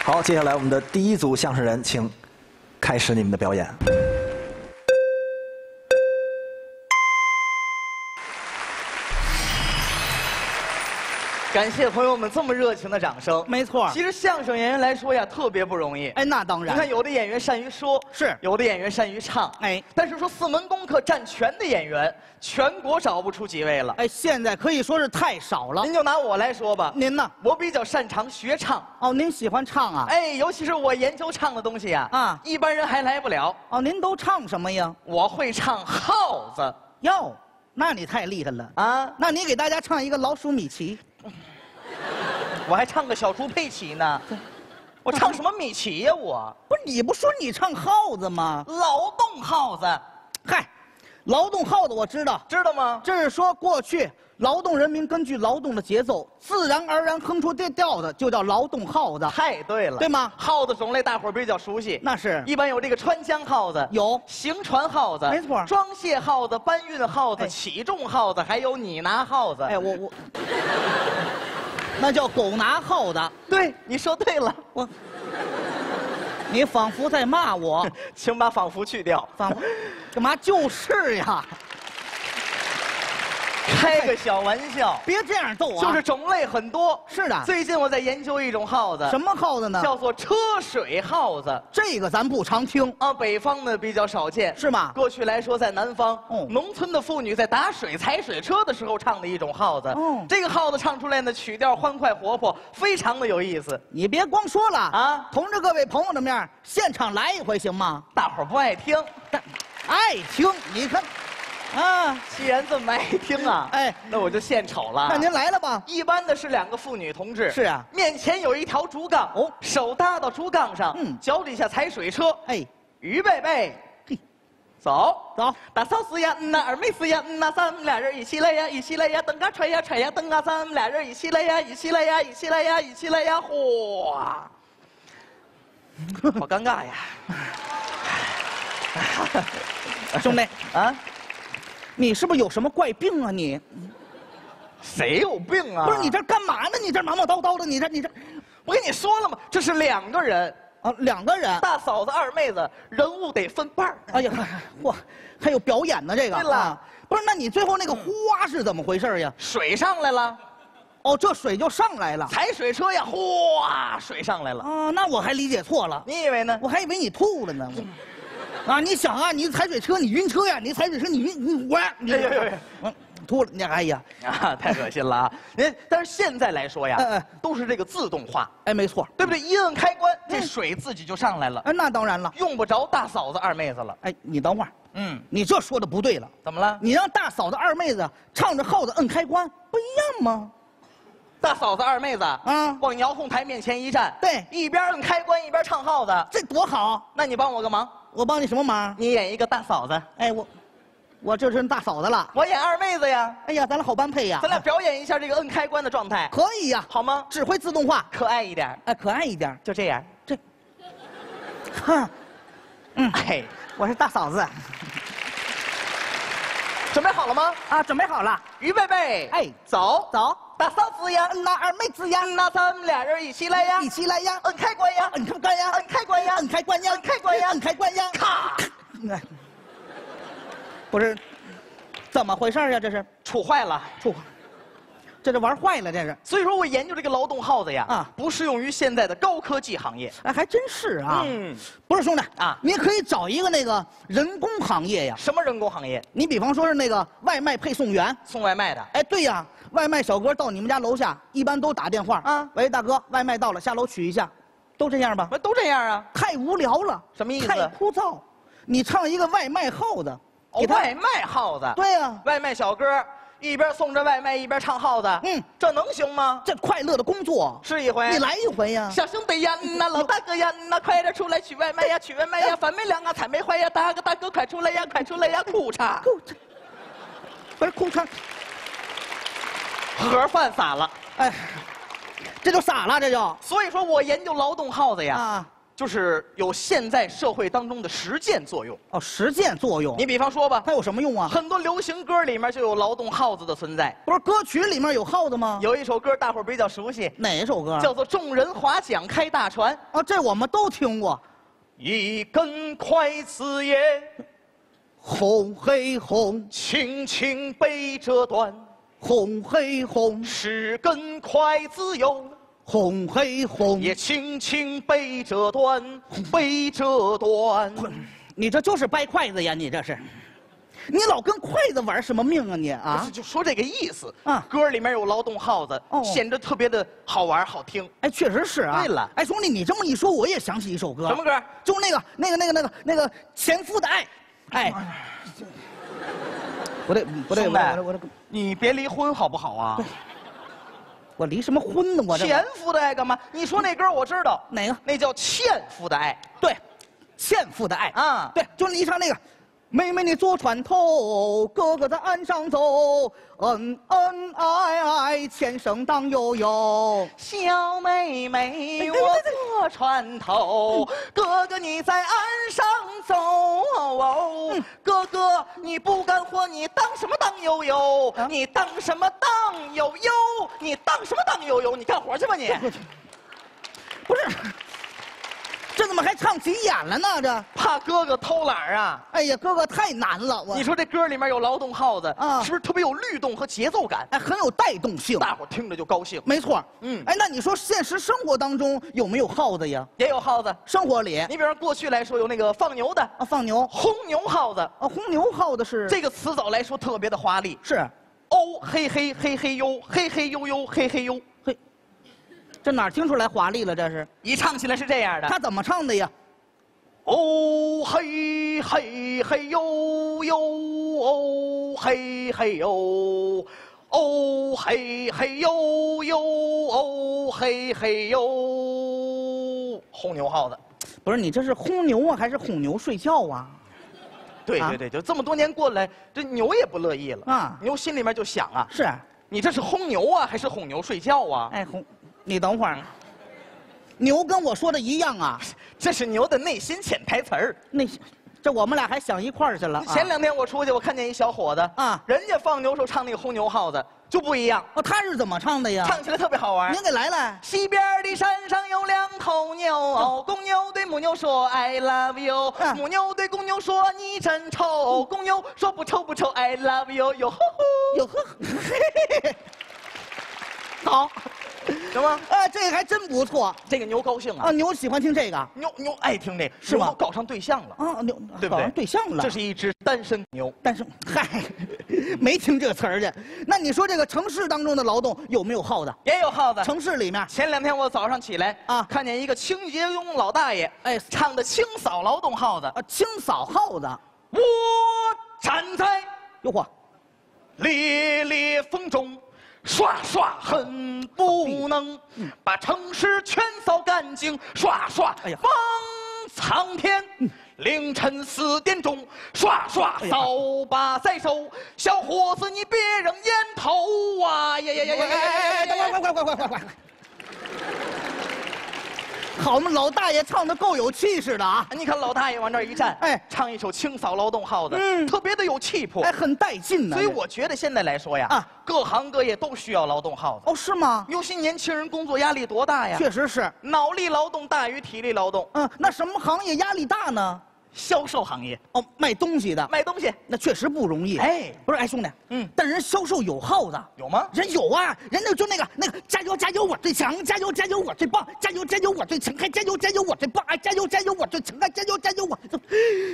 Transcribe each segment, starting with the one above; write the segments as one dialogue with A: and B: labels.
A: 好，接下来我们的第一组相声人，请开始你们的表演。
B: 感谢朋友们这么热情的掌声。
C: 没错。
B: 其实相声演员来说呀，特别不容易。
C: 哎，那当然。
B: 你看，有的演员善于说，
C: 是；
B: 有的演员善于唱，
C: 哎。
B: 但是说四门功课占全的演员，全国找不出几位了。
C: 哎，现在可以说是太少了。
B: 您就拿我来说吧，
C: 您呢？
B: 我比较擅长学唱。
C: 哦，您喜欢唱啊？
B: 哎，尤其是我研究唱的东西呀，一般人还来不了。
C: 哦，您都唱什么呀？
B: 我会唱耗子。
C: 哟，那你太厉害了啊！那你给大家唱一个老鼠米奇。
B: 我还唱个小猪佩奇呢，我唱什么米奇呀？我
C: 不是你不说你唱耗子吗？
B: 劳动耗子，
C: 嗨，劳动耗子我知道，
B: 知道吗？
C: 这是说过去劳动人民根据劳动的节奏，自然而然哼出这调的，就叫劳动耗子。
B: 太对了，
C: 对吗？
B: 耗子种类大伙儿比较熟悉，
C: 那是
B: 一般有这个川江耗子，
C: 有
B: 行船耗子，
C: 没错，
B: 装卸耗子、搬运耗子、起重耗子，还有你拿耗子。
C: 哎，我。那叫狗拿耗子。
B: 对，你说对了。
C: 你仿佛在骂我，
B: 请把仿佛去掉。
C: 仿佛，干嘛？就是呀。
B: 开个小玩笑，
C: 别这样逗啊！
B: 就是种类很多。
C: 是的，
B: 最近我在研究一种耗子。
C: 什么耗子呢？
B: 叫做车水耗子。
C: 这个咱不常听
B: 啊，北方呢比较少见，
C: 是吗？
B: 过去来说，在南方，农村的妇女在打水、踩水车的时候唱的一种耗子。这个耗子唱出来呢，曲调欢快活泼，非常的有意思。
C: 你别光说了啊，同着各位朋友的面，现场来一回行吗？
B: 大伙儿不爱听，
C: 爱听，你看。啊，
B: 既然这么爱听啊，哎，那我就献丑了。
C: 那您来了吧？
B: 一般的是两个妇女同志，
C: 是啊，
B: 面前有一条竹杠，手搭到竹杠上，脚底下踩水车，哎，预备备，走
C: 走，
B: 大嫂子呀，二妹子呀，咱们俩人一起来呀，一起来呀，蹬啊踹呀踹呀蹬啊，咱们俩人一起来呀，一起来呀，一起来呀，一起来呀，哗，好尴尬呀，
C: 兄弟啊。你是不是有什么怪病啊你？
B: 谁有病啊？
C: 不是你这干嘛呢？你这忙忙叨叨的，你这，
B: 我跟你说了吗？这是两个人
C: 啊，两个人，
B: 大嫂子二妹子，人物得分半儿。
C: 哎呀，嚯，还有表演呢这个。
B: 对了，
C: 不是，那你最后那个哗是怎么回事呀？
B: 水上来了，
C: 哦，这水就上来了，
B: 踩水车呀，哗，水上来了。
C: 啊，那我还理解错了。
B: 你以为呢？
C: 我还以为你吐了呢。啊！你想啊，你踩水车，你晕车呀！你踩水车，你晕我，吐了！你哎呀，
B: 啊，太恶心了啊！但是现在来说呀，都是这个自动化，
C: 哎，没错，
B: 对不对？一摁开关，这水自己就上来了。
C: 哎，那当然了，
B: 用不着大嫂子二妹子了。
C: 哎，你等会儿，你这说的不对了。
B: 怎么了？
C: 你让大嫂子二妹子唱着耗子摁开关，不一样吗？
B: 大嫂子二妹子啊，往遥控台面前一站，
C: 对，
B: 一边摁开关一边唱耗子，
C: 这多好！
B: 那你帮我个忙。
C: 我帮你什么忙？
B: 你演一个大嫂子。
C: 哎，我这是大嫂子了。
B: 我演二妹子呀。
C: 哎呀，咱俩好般配呀！
B: 咱俩表演一下这个摁开关的状态。
C: 可以呀，
B: 好吗？
C: 只会自动化，
B: 可爱一点。
C: 哎，可爱一点，
B: 就这样。
C: 这，哼，
B: 哎，
C: 我是大嫂子。
B: 准备好了吗？
C: 啊，准备好了。
B: 预备备。哎，走
C: 走。
B: 大嫂子呀，
C: 那二妹子呀，
B: 那咱们俩人一起来呀，
C: 一起来呀，
B: 摁开关呀，
C: 摁开关呀，
B: 摁开关呀，
C: 摁开关呀，
B: 摁开关呀，
C: 摁开关呀，
B: 咔！
C: 不是，怎么回事呀？这是
B: 杵坏了，
C: 这玩坏了，这是。
B: 所以说我研究这个劳动耗子呀，不适用于现在的高科技行业。
C: 哎，还真是啊。不是兄弟啊，你可以找一个那个人工行业呀。
B: 什么人工行业？
C: 你比方说是那个外卖配送员，
B: 送外卖的。
C: 哎，对呀，外卖小哥到你们家楼下，一般都打电话啊，喂，大哥，外卖到了，下楼取一下，都这样吧？
B: 都这样啊？
C: 太无聊了，
B: 什么意思？
C: 太枯燥。你唱一个外卖耗子。
B: 外卖耗子。
C: 对呀，
B: 外卖小哥。一边送着外卖一边唱耗子，这能行吗？
C: 这快乐的工作
B: 是一回，
C: 你来一回呀！
B: 小兄弟呀，老大哥呀，快点出来取外卖呀，取外卖呀，饭没凉啊，菜没坏呀，大哥快出来呀，快出来呀，裤衩，
C: 不是裤衩，
B: 盒饭洒了，
C: 哎，这就洒了，这就。
B: 所以说我研究劳动耗子呀， 就是有现在社会当中的实践作用。
C: 哦，实践作用。
B: 你比方说吧，
C: 它有什么用啊？
B: 很多流行歌里面就有劳动号子的存在。
C: 不是歌曲里面有耗子吗？
B: 有一首歌大伙儿比较熟悉，
C: 哪一首歌？
B: 叫做《众人划桨开大船》。
C: 啊，这我们都听过。
B: 一根筷子也
C: 红嘿红，
B: 轻轻被折断，
C: 红嘿红，
B: 10根筷子哟。
C: 红嘿红。
B: 也轻轻被折断，被折断。
C: 你这就是掰筷子呀！你这是，你老跟筷子玩什么命啊你啊
B: 不是，？就说这个意思
C: 啊
B: 歌里面有劳动号子，
C: 哦
B: 显得特别的好玩好听。
C: 哎，确实是啊。
B: 对了
C: 哎，兄弟，你这么一说，我也想起一首歌。
B: 什么？歌？
C: 就那个前夫的爱。哎，不对不对，
B: 兄弟
C: 我
B: 你别离婚好不好啊？
C: 我离什么婚呢？我这
B: 前夫的爱干嘛？你说那歌我知道，
C: 哪个？
B: 那叫欠夫的爱。
C: 对，欠夫的爱
B: 啊
C: 对，就是你唱那个，妹妹你坐船头，哥哥在岸上走，恩恩爱爱，前生当悠悠。
B: 小妹妹，我坐船头，哥哥你在岸上走。哥哥你不干活，你当什么当悠悠？你当什么当悠悠？你当什么当悠悠？你干活去吧你！
C: 不是，这怎么还唱急眼了呢？这，
B: 怕哥哥偷懒儿啊！
C: 哎呀，哥哥太难了，我
B: 你说这歌里面有劳动号子
C: 啊
B: 是不是特别有律动和节奏感？
C: 哎很有带动性。
B: 大伙儿听着就高兴。
C: 没错，
B: 嗯
C: 哎，那你说现实生活当中有没有耗子呀？
B: 也有号子，
C: 生活里
B: 你比方过去来说有那个放牛的
C: 啊，放牛
B: 轰牛号子，
C: 啊，红牛耗子是
B: 这个词藻来说特别的华丽。
C: 是，
B: 哦嘿嘿嘿嘿呦，嘿嘿呦呦嘿嘿呦，
C: 嘿，这哪儿听出来华丽了？这是
B: 一唱起来是这样的。
C: 他怎么唱的呀？
B: 哦嘿嘿嘿呦呦，哦嘿嘿呦，哦嘿嘿呦呦，哦嘿嘿呦，轰牛号子。
C: 不是你这是轰牛啊，还是哄牛睡觉啊？啊
B: 对对对，就这么多年过来，这牛也不乐意了
C: 啊
B: 牛心里面就想啊，
C: 是，
B: 你这是轰牛啊，还是哄牛睡觉啊？
C: 哎哄，你等会儿，牛跟我说的一样啊，
B: 这是牛的内心潜台词儿。
C: 那这我们俩还想一块儿去了。
B: 前2天我出去，我看见一小伙子
C: 啊
B: 人家放牛时候唱那个轰牛号子就不一样，
C: 哦，他是怎么唱的呀？
B: 唱起来特别好玩。
C: 您给来来。
B: 西边的山上有2头牛，公牛对母牛说 I love you，
C: 啊
B: 母牛对公牛说你真丑，公牛说不丑不丑 I love you， 哟吼吼，
C: 哟呵，好，
B: 行吗？
C: 哎，这个还真不错
B: 这个牛高兴啊
C: 啊！，牛喜欢听这个啊，
B: 牛爱听这个，
C: 是吗
B: 牛都搞上对象了，
C: 牛
B: 对不对
C: 搞上对象了。
B: 这是一只单身牛。
C: 但是，嗨，没听这词儿去。那你说这个城市当中的劳动有没有耗子？
B: 也有耗子。
C: 城市里面，
B: 前2天我早上起来
C: 啊
B: 看见一个清洁工老大爷，
C: 哎
B: 唱的清扫劳动号子。
C: 啊，清扫耗子，
B: 我站在
C: 哟嚯，
B: 烈烈风中，刷刷恨不能把城市全扫干净，刷刷
C: 哎呀
B: 望苍天。凌晨4点钟，刷刷
C: 哎呀
B: 扫把在手，小伙子你别扔烟头啊！呀呀呀呀呀呀呀呀！
C: 快！好嘛，老大爷唱的够有气势的啊，
B: 你看老大爷往这儿一站，
C: 哎
B: 唱一首清扫劳动号子，
C: 嗯
B: 特别的有气魄。
C: 哎，很带劲呢。
B: 所以我觉得现在来说呀，
C: 啊
B: 各行各业都需要劳动号子。
C: 哦，是吗？
B: 尤其年轻人工作压力多大呀？
C: 确实是。
B: 脑力劳动大于体力劳动。
C: 嗯，那什么行业压力大呢？
B: 销售行业
C: 哦，卖东西的，
B: 卖东西
C: 那确实不容易。
B: 哎
C: 不是，哎，兄弟，
B: 嗯
C: 但人销售有耗子。
B: 有吗？
C: 人有啊，人家就那个加油加油我最强，加油加油我最棒，加油加油我最强，还加油加油我最棒，哎加油加油我最强，还加油加油我最。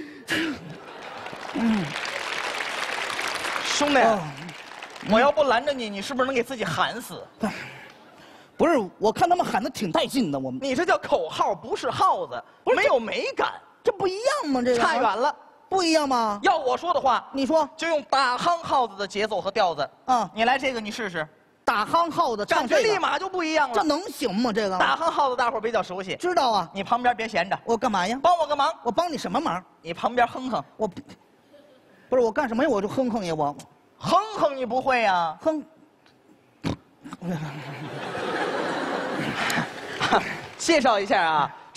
B: 兄弟，
C: 哦
B: 我要不拦着你，你是不是能给自己喊死？
C: 不是，我看他们喊的挺带劲的，我们
B: 你这叫口号，不是号子，
C: 不是
B: 没有美感，
C: 这不一样吗？这个
B: 差远了。
C: 不一样吗？
B: 要我说的话，
C: 你说
B: 就用打夯号子的节奏和调子。
C: 啊，
B: 你来这个，你试试，
C: 打夯耗子唱
B: 感觉
C: 这个，
B: 立马就不一样了。
C: 这能行吗？这个
B: 打夯号子大伙儿比较熟悉，
C: 知道啊？
B: 你旁边别闲着，
C: 我干嘛呀？
B: 帮我个忙，
C: 我帮你什么忙？
B: 你旁边哼哼，
C: 我不是我干什么呀？我就哼哼呀，我
B: 哼哼你不会呀？
C: 哼。
B: 介绍一下啊，